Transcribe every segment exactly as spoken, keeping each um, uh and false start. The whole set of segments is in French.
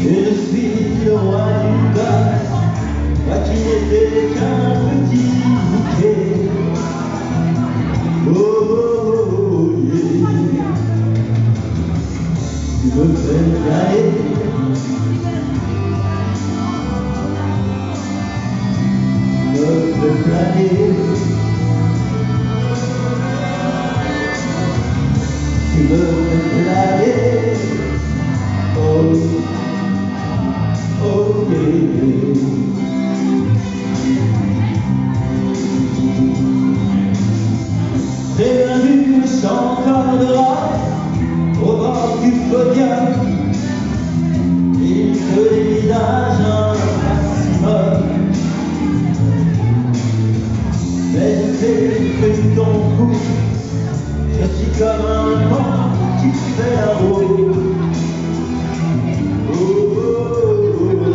Et je suis le roi du bal, moi qui n'étais qu'un petit bouquet. Oh, oh, oh, yeah. Tu me fais planer, tu me fais planer, tu me fais planer. Oh, oh yeah. J'ai bien vu le chanteur de rap au bord du podium, il se dévisage un maximum. Mais je sais que ton cou, je suis comme un vent qui fait la roue. Oh, oh, oh, oh.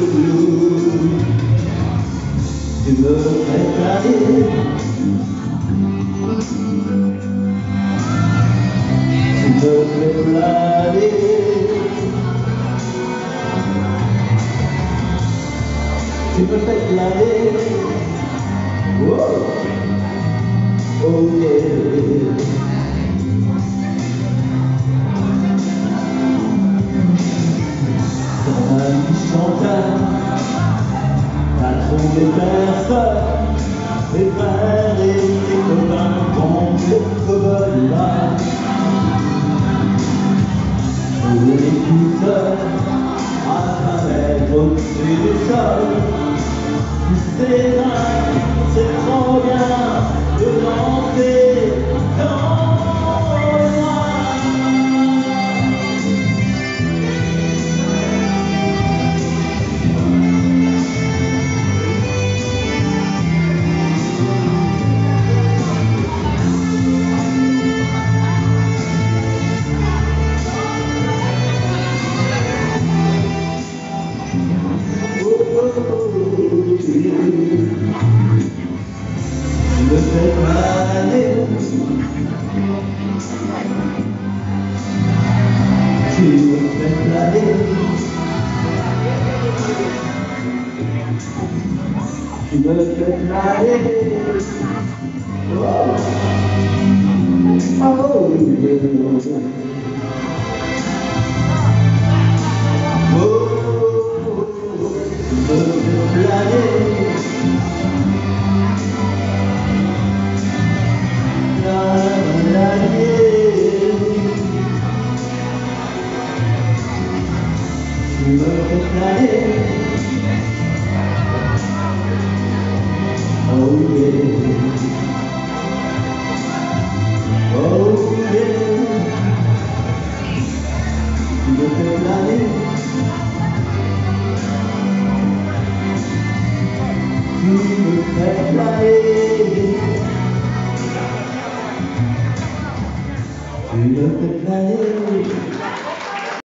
Tu me fais planer, tu me fais planer, tu me fais planer. Oh, oh yeah. Ton ami chanteur, t'as trouvé personne, tes frères et tes copains vont te coller là. Pour l'écouteur, à travers au-dessus du sol, c'est dingue, c'est trop bien de danser dans le noir. Tu me fais planer, tu me fais planer, tu me fais planer. Oh, oh yeah. Oh, tu me fais planer. Tu me fais planer. Oh yeah. Oh yeah. Tu me fais planer. Tu me fais planer. Tu me fais planer.